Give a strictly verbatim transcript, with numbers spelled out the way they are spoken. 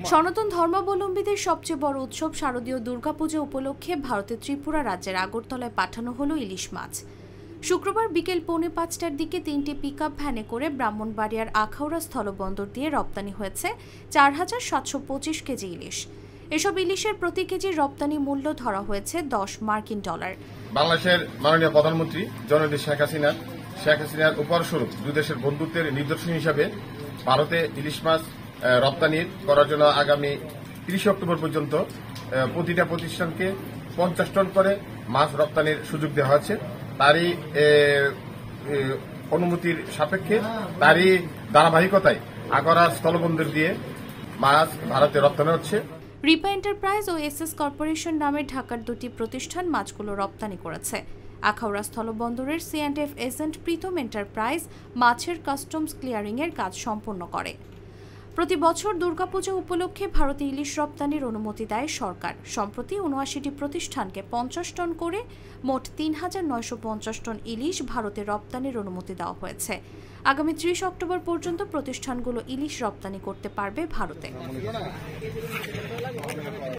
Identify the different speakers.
Speaker 1: সনাতন ধর্মাবলম্বীদের সবচেয়ে বড় উৎসব শারদীয় দুর্গাপূজা উপলক্ষে ভারতের ত্রিপুরা রাজ্যের আগরতলায় পাঠানো হলো ইলিশ মাছ। শুক্রবার বিকেল পৌনে পাঁচটার দিকে তিনটি পিকআপ ভ্যানে করে ব্রাহ্মণবাড়িয়ার আখাউড়া স্থলবন্দর দিয়ে রপ্তানি হয়েছে চার হাজার সাতশো পঁচিশ কেজি ইলিশ। এসব ইলিশের প্রতি কেজি রপ্তানি মূল্য ধরা হয়েছে দশ মার্কিন ডলার।
Speaker 2: বাংলাদেশের মাননীয় প্রধানমন্ত্রী জননেত্রী শেখ হাসিনা শেখ হাসিনার উপহারস্বরূপ দুই দেশের বন্ধুত্বের নিদর্শন হিসাবে ভারতে ইলিশ মাছ রপ্তানি করার জন্য আগামী তিরিশে অক্টোবর পর্যন্ত প্রতিটা প্রতিষ্ঠানকে পঞ্চাশ টন করে মাছ রপ্তানির সুযোগ দেওয়া হয়েছে। তারই অনুমতির সাপেক্ষে তারই ধারাবাহিকতায় আখাউড়া স্থলবন্দর দিয়ে মাছ ভারতে রপ্তানি হচ্ছে।
Speaker 1: রিপা এন্টারপ্রাইজ ও এস এস কর্পোরেশন নামে ঢাকার দুটি প্রতিষ্ঠান মাছগুলো রপ্তানি করেছে। আখাউড়া স্থলবন্দরের C and F agent Pritam enterprise মাছের কাস্টমস ক্লিয়ারিং এর কাজ সম্পন্ন করে। প্রতি বছর দুর্গাপূজা উপলক্ষে ভারতে ইলিশ রপ্তানির অনুমতি দেয় সরকার। সম্প্রতি উনআশিটি প্রতিষ্ঠানকে পঞ্চাশ টন করে মোট তিন হাজার নয়শো পঞ্চাশ টন ইলিশ ভারতে রপ্তানির অনুমতি দেওয়া হয়েছে। আগামী ত্রিশ অক্টোবর পর্যন্ত প্রতিষ্ঠানগুলো ইলিশ রপ্তানি করতে পারবে ভারতে।